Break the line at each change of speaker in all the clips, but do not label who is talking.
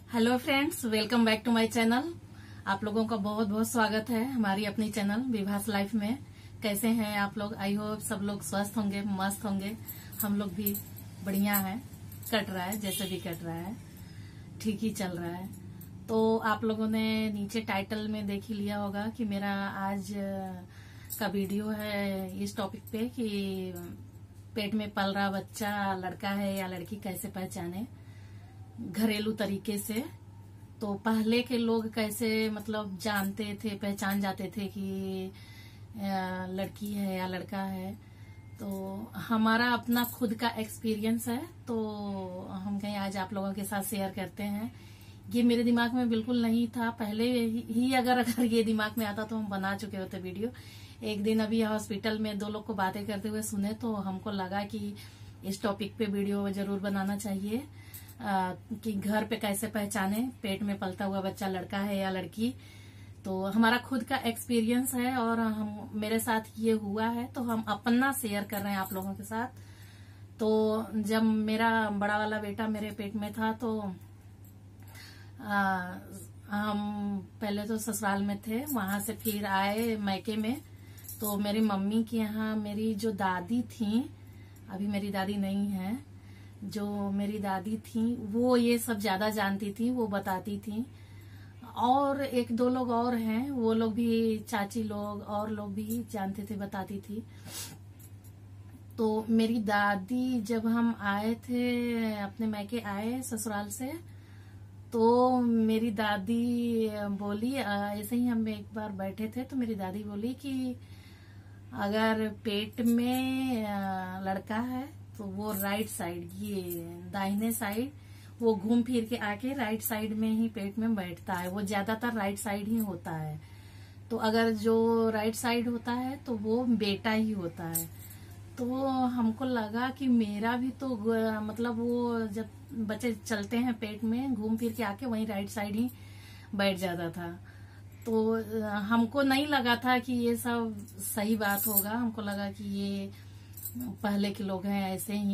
Hello friends, welcome back to my channel. आप लोगों का बहुत बहुत स्वागत है हमारी अपनी चैनल विभास लाइफ में। कैसे हैं आप लोग? आई होप सब लोग स्वस्थ होंगे, मस्त होंगे। हम लोग भी बढ़िया है, कट रहा है, जैसे भी कट रहा है, ठीक ही चल रहा है। तो आप लोगों ने नीचे टाइटल में देख ही लिया होगा कि मेरा आज का वीडियो है इस टॉपिक पे कि पेट में पल रहा बच्चा लड़का है या लड़की कैसे पहचाने घरेलू तरीके से। तो पहले के लोग कैसे मतलब जानते थे, पहचान जाते थे कि लड़की है या लड़का है। तो हमारा अपना खुद का एक्सपीरियंस है, तो हम कहीं आज आप लोगों के साथ शेयर करते हैं। ये मेरे दिमाग में बिल्कुल नहीं था पहले ही, अगर ये दिमाग में आता तो हम बना चुके होते वीडियो। एक दिन अभी हॉस्पिटल में दो लोग को बातें करते हुए सुने तो हमको लगा कि इस टॉपिक पे वीडियो जरूर बनाना चाहिए कि घर पे कैसे पहचाने पेट में पलता हुआ बच्चा लड़का है या लड़की। तो हमारा खुद का एक्सपीरियंस है और हम मेरे साथ ये हुआ है तो हम अपना शेयर कर रहे हैं आप लोगों के साथ। तो जब मेरा बड़ा वाला बेटा मेरे पेट में था तो हम पहले तो ससुराल में थे, वहां से फिर आए मैके में। तो मेरी मम्मी के यहाँ मेरी जो दादी थी, अभी मेरी दादी नहीं है, जो मेरी दादी थी वो ये सब ज्यादा जानती थी, वो बताती थी। और एक दो लोग और हैं, वो लोग भी, चाची लोग और लोग भी जानते थे, बताती थी। तो मेरी दादी जब हम आए थे, अपने मैके आए ससुराल से, तो मेरी दादी बोली, ऐसे ही हम एक बार बैठे थे तो मेरी दादी बोली कि अगर पेट में लड़का है तो वो राइट साइड, ये दाहिने साइड, वो घूम फिर के आके राइट साइड में ही पेट में बैठता है। वो ज्यादातर राइट साइड ही होता है। तो अगर जो राइट साइड होता है तो वो बेटा ही होता है। तो हमको लगा कि मेरा भी तो मतलब वो जब बच्चे चलते हैं पेट में घूम फिर के आके वहीं राइट साइड ही बैठ जाता था। तो हमको नहीं लगा था कि ये सब सही बात होगा। हमको लगा कि ये पहले के लोग हैं,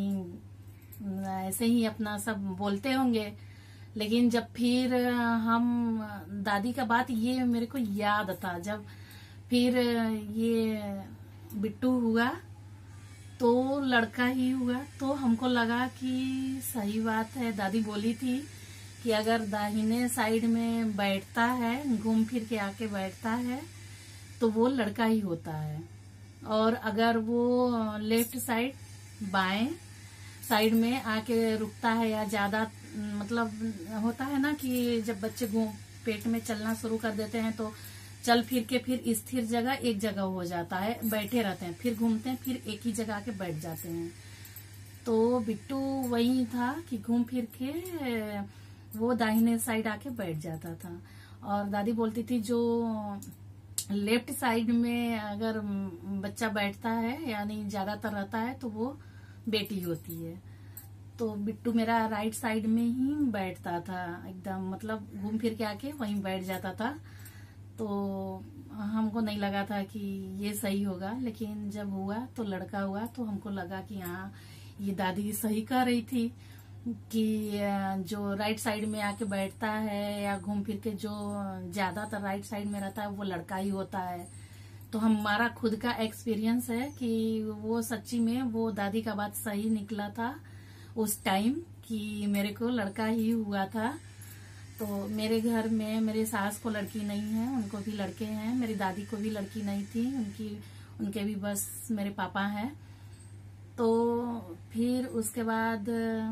ऐसे ही अपना सब बोलते होंगे। लेकिन जब फिर हम दादी का बात ये मेरे को याद था, जब फिर ये बिट्टू हुआ तो लड़का ही हुआ, तो हमको लगा कि सही बात है। दादी बोली थी कि अगर दाहिने साइड में बैठता है, घूम फिर के आके बैठता है, तो वो लड़का ही होता है। और अगर वो लेफ्ट साइड, बाएं साइड में आके रुकता है या ज्यादा, मतलब होता है ना कि जब बच्चे पेट में चलना शुरू कर देते हैं तो चल फिर के फिर स्थिर जगह एक जगह हो जाता है, बैठे रहते हैं, फिर घूमते हैं, फिर एक ही जगह आके बैठ जाते हैं। तो बिट्टू वही था कि घूम फिर के वो दाहिने साइड आके बैठ जाता था। और दादी बोलती थी जो लेफ्ट साइड में अगर बच्चा बैठता है यानी ज्यादातर रहता है तो वो बेटी होती है। तो बिट्टू मेरा राइट साइड में ही बैठता था एकदम, मतलब घूम फिर के आके वहीं बैठ जाता था। तो हमको नहीं लगा था कि ये सही होगा, लेकिन जब हुआ तो लड़का हुआ तो हमको लगा कि हाँ, ये दादी सही कह रही थी कि जो राइट साइड में आके बैठता है या घूम फिर के जो ज्यादातर राइट साइड में रहता है वो लड़का ही होता है। तो हमारा खुद का एक्सपीरियंस है कि वो सच्ची में वो दादी का बात सही निकला था उस टाइम कि मेरे को लड़का ही हुआ था। तो मेरे घर में मेरे सास को लड़की नहीं है, उनको भी लड़के हैं। मेरी दादी को भी लड़की नहीं थी, उनके भी बस मेरे पापा हैं। तो फिर उसके बाद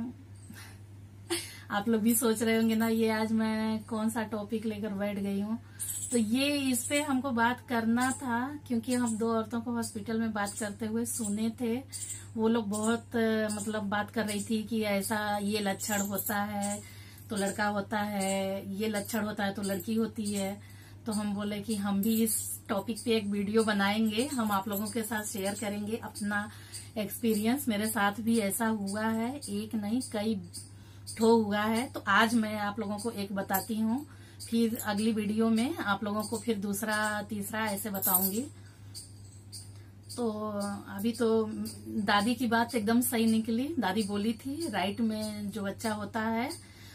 आप लोग भी सोच रहे होंगे ना ये आज मैं कौन सा टॉपिक लेकर बैठ गई हूँ। तो ये इस पे हमको बात करना था क्योंकि हम दो औरतों को हॉस्पिटल में बात करते हुए सुने थे। वो लोग बहुत मतलब बात कर रही थी कि ऐसा ये लक्षण होता है तो लड़का होता है, ये लक्षण होता है तो लड़की होती है। तो हम बोले कि हम भी इस टॉपिक पे एक वीडियो बनाएंगे, हम आप लोगों के साथ शेयर करेंगे अपना एक्सपीरियंस। मेरे साथ भी ऐसा हुआ है, एक नहीं कई ठो हुआ है। तो आज मैं आप लोगों को एक बताती हूँ, फिर अगली वीडियो में आप लोगों को फिर दूसरा तीसरा ऐसे बताऊंगी। तो अभी तो दादी की बात एकदम सही निकली। दादी बोली थी राइट में जो बच्चा होता है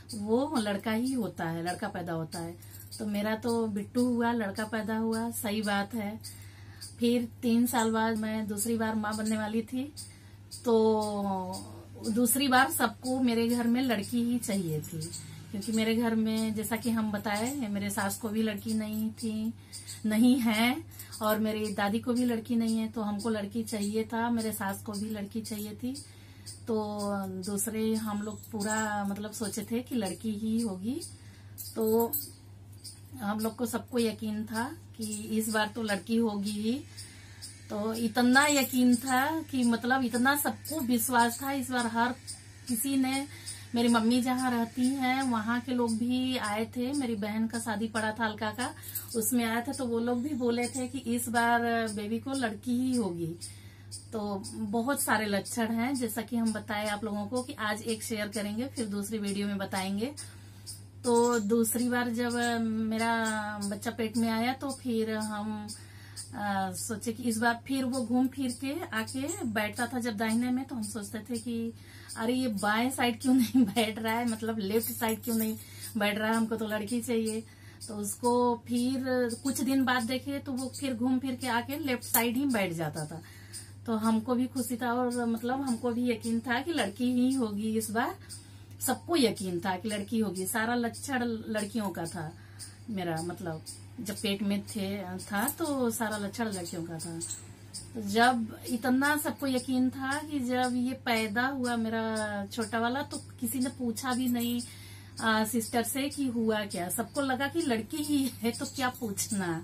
वो लड़का ही होता है, लड़का पैदा होता है। तो मेरा तो बिट्टू हुआ, लड़का पैदा हुआ, सही बात है। फिर 3 साल बाद मैं दूसरी बार माँ बनने वाली थी। तो दूसरी बार सबको मेरे घर में लड़की ही चाहिए थी, क्योंकि मेरे घर में जैसा कि हम बताए, मेरे सास को भी लड़की नहीं थी, नहीं है, और मेरी दादी को भी लड़की नहीं है। तो हमको लड़की चाहिए था, मेरे सास को भी लड़की चाहिए थी। तो दूसरे हम लोग पूरा मतलब सोचे थे कि लड़की ही होगी। तो हम लोग को सबको यकीन था कि इस बार तो लड़की होगी ही। तो इतना यकीन था कि मतलब इतना सबको विश्वास था। इस बार हर किसी ने, मेरी मम्मी जहाँ रहती हैं वहाँ के लोग भी आए थे। मेरी बहन का शादी पड़ा था अलका का, उसमें आए थे। तो वो लोग भी बोले थे कि इस बार बेबी को लड़की ही होगी। तो बहुत सारे लक्षण हैं, जैसा कि हम बताए आप लोगों को कि आज एक शेयर करेंगे, फिर दूसरी वीडियो में बताएंगे। तो दूसरी बार जब मेरा बच्चा पेट में आया तो फिर हम सोचे कि इस बार फिर वो घूम फिर के आके बैठता था जब दाहिने में, तो हम सोचते थे कि अरे ये बाएं साइड क्यों नहीं बैठ रहा है, मतलब लेफ्ट साइड क्यों नहीं बैठ रहा है, हमको तो लड़की चाहिए। तो उसको फिर कुछ दिन बाद देखे तो वो फिर घूम फिर के आके लेफ्ट साइड ही बैठ जाता था। तो हमको भी खुशी था और मतलब हमको भी यकीन था कि लड़की ही होगी इस बार। सबको यकीन था कि लड़की होगी। सारा लक्षण लड़कियों का था मेरा, मतलब जब पेट में था तो सारा लक्षण लड़कियों का था। तो जब इतना सबको यकीन था कि जब ये पैदा हुआ मेरा छोटा वाला, तो किसी ने पूछा भी नहीं सिस्टर से कि हुआ क्या। सबको लगा कि लड़की ही है तो क्या पूछना।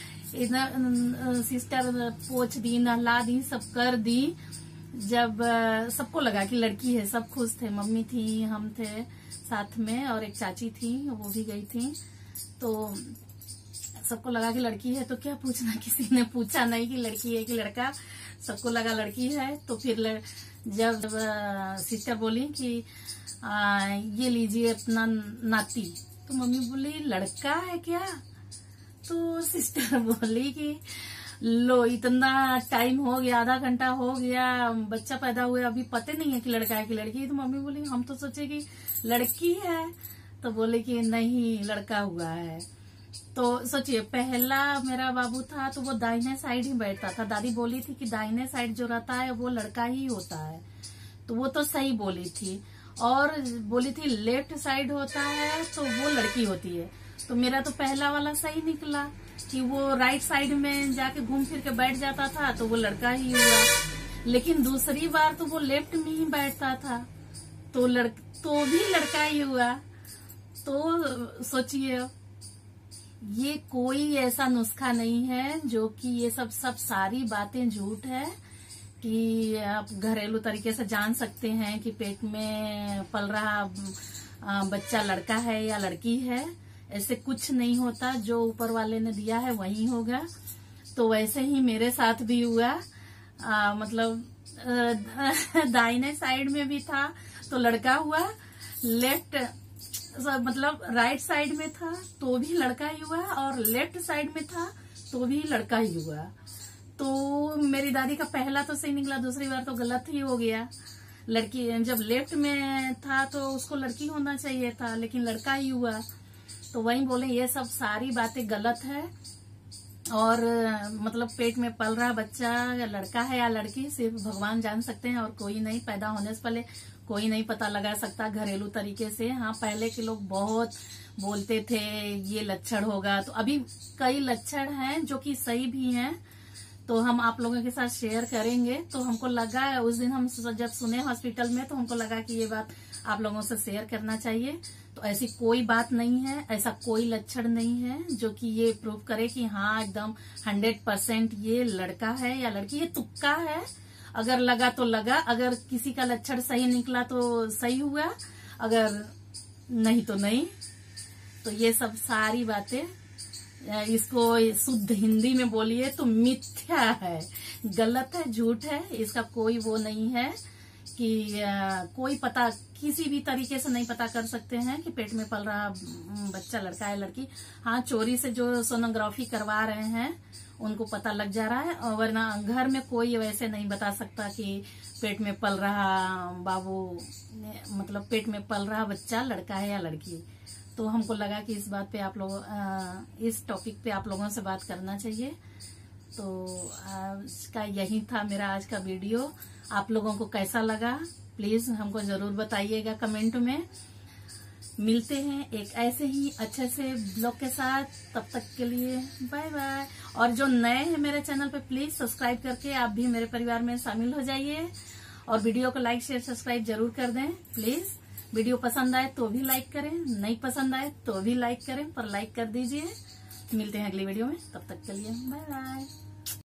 इधर सिस्टर पोछ दी, नहला दी, सब कर दी। जब सबको लगा कि लड़की है, सब खुश थे। मम्मी थी, हम थे साथ में, और एक चाची थी, वो भी गई थी। तो सबको लगा कि लड़की है तो क्या पूछना, किसी ने पूछा नहीं कि लड़की है कि लड़का, सबको लगा लड़की है। तो फिर जब सिस्टर बोली कि ये लीजिए अपना नाती, तो मम्मी बोली लड़का है क्या? तो सिस्टर बोली कि लो इतना टाइम हो गया, आधा घंटा हो गया, बच्चा पैदा हुआ, अभी पता नहीं है कि लड़का है कि लड़की। तो मम्मी बोली हम तो सोचे कि लड़की है। तो बोले कि नहीं लड़का हुआ है। तो सोचिए पहला मेरा बाबू था तो वो दाहिने साइड ही बैठता था। दादी बोली थी कि दाहिने साइड जो रहता है वो लड़का ही होता है, तो वो तो सही बोली थी। और बोली थी लेफ्ट साइड होता है तो वो लड़की होती है। तो मेरा तो पहला वाला सही निकला कि वो राइट साइड में जाके घूम फिर के बैठ जाता था, तो वो लड़का ही हुआ। लेकिन दूसरी बार तो वो लेफ्ट में ही बैठता था, तो भी लड़का ही हुआ। तो सोचिए ये कोई ऐसा नुस्खा नहीं है, जो कि ये सब सारी बातें झूठ है कि आप घरेलू तरीके से जान सकते हैं कि पेट में पल रहा बच्चा लड़का है या लड़की है। ऐसे कुछ नहीं होता, जो ऊपर वाले ने दिया है वही होगा। तो वैसे ही मेरे साथ भी हुआ। मतलब दाहिने साइड में भी था तो लड़का हुआ, लेफ्ट मतलब राइट साइड में था तो भी लड़का ही हुआ, और लेफ्ट साइड में था तो भी लड़का ही हुआ। तो मेरी दादी का पहला तो सही निकला, दूसरी बार तो गलत ही हो गया। लड़की जब लेफ्ट में था तो उसको लड़की होना चाहिए था, लेकिन लड़का ही हुआ। तो वही बोले ये सब सारी बातें गलत है। और मतलब पेट में पल रहा बच्चा या लड़का है या लड़की सिर्फ भगवान जान सकते हैं, और कोई नहीं। पैदा होने से पहले कोई नहीं पता लगा सकता घरेलू तरीके से। हाँ पहले के लोग बहुत बोलते थे ये लक्षण होगा, तो अभी कई लक्षण हैं जो कि सही भी हैं, तो हम आप लोगों के साथ शेयर करेंगे। तो हमको लगा उस दिन हम जब सुने हॉस्पिटल में, तो हमको लगा कि ये बात आप लोगों से शेयर करना चाहिए। तो ऐसी कोई बात नहीं है, ऐसा कोई लक्षण नहीं है जो कि ये प्रूव करे कि हाँ एकदम 100% ये लड़का है या लड़की। ये तुक्का है, अगर लगा तो लगा, अगर किसी का लक्षण सही निकला तो सही हुआ, अगर नहीं तो नहीं। तो ये सब सारी बातें, इसको शुद्ध हिंदी में बोलिए तो मिथ्या है, गलत है, झूठ है। इसका कोई वो नहीं है कि कोई पता किसी भी तरीके से नहीं पता कर सकते हैं कि पेट में पल रहा बच्चा लड़का है लड़की। हाँ, चोरी से जो सोनोग्राफी करवा रहे हैं उनको पता लग जा रहा है, और वरना घर में कोई वैसे नहीं बता सकता कि पेट में पल रहा बाबू, मतलब पेट में पल रहा बच्चा लड़का है या लड़की। तो हमको लगा कि इस बात पे आप लोग इस टॉपिक पे आप लोगों से बात करना चाहिए। तो इसका यही था मेरा आज का वीडियो। आप लोगों को कैसा लगा प्लीज हमको जरूर बताइएगा कमेंट में। मिलते हैं एक ऐसे ही अच्छे से ब्लॉग के साथ, तब तक के लिए बाय बाय। और जो नए हैं मेरे चैनल पे प्लीज सब्सक्राइब करके आप भी मेरे परिवार में शामिल हो जाइए, और वीडियो को लाइक शेयर सब्सक्राइब जरूर कर दें प्लीज। वीडियो पसंद आए तो भी लाइक करें, नहीं पसंद आए तो भी लाइक करें, पर लाइक कर दीजिए। मिलते हैं अगली वीडियो में, तब तक के लिए बाय बाय।